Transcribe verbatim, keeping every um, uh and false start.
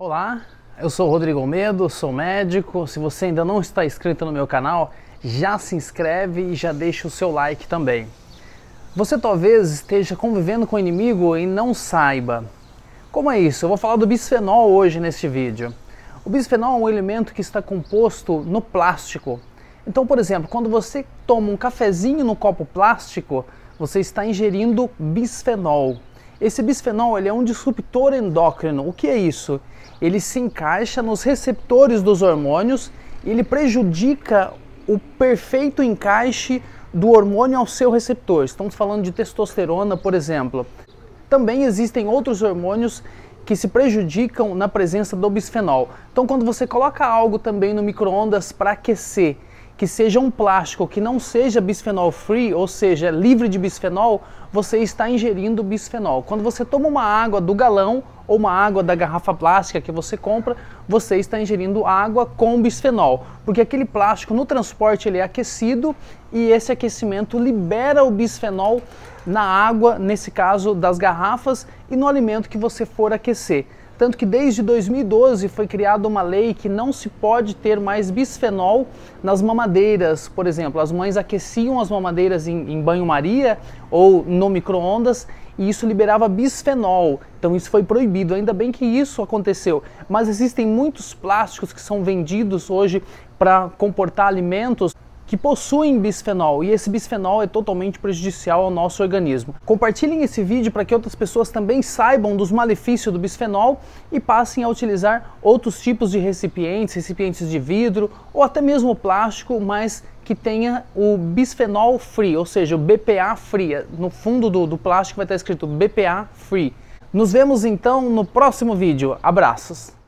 Olá, eu sou o Rodrigo Almedo, sou médico. Se você ainda não está inscrito no meu canal, já se inscreve e já deixa o seu like também. Você talvez esteja convivendo com o inimigo e não saiba. Como é isso? Eu vou falar do bisfenol hoje neste vídeo. O bisfenol é um elemento que está composto no plástico. Então, por exemplo, quando você toma um cafezinho no copo plástico, você está ingerindo bisfenol. Esse bisfenol ele é um disruptor endócrino. O que é isso? Ele se encaixa nos receptores dos hormônios e ele prejudica o perfeito encaixe do hormônio ao seu receptor. Estamos falando de testosterona, por exemplo. Também existem outros hormônios que se prejudicam na presença do bisfenol. Então, quando você coloca algo também no micro-ondas para aquecer, que seja um plástico que não seja bisfenol free, ou seja, livre de bisfenol, você está ingerindo bisfenol. Quando você toma uma água do galão ou uma água da garrafa plástica que você compra, você está ingerindo água com bisfenol, porque aquele plástico no transporte ele é aquecido e esse aquecimento libera o bisfenol na água, nesse caso das garrafas, e no alimento que você for aquecer. Tanto que desde dois mil e doze foi criada uma lei que não se pode ter mais bisfenol nas mamadeiras. Por exemplo, as mães aqueciam as mamadeiras em, em banho-maria ou no micro-ondas e isso liberava bisfenol. Então isso foi proibido, ainda bem que isso aconteceu. Mas existem muitos plásticos que são vendidos hoje para comportar alimentos que possuem bisfenol, e esse bisfenol é totalmente prejudicial ao nosso organismo. Compartilhem esse vídeo para que outras pessoas também saibam dos malefícios do bisfenol e passem a utilizar outros tipos de recipientes, recipientes de vidro ou até mesmo plástico, mas que tenha o bisfenol free, ou seja, o B P A free. No fundo do, do plástico vai estar escrito B P A free. Nos vemos então no próximo vídeo. Abraços!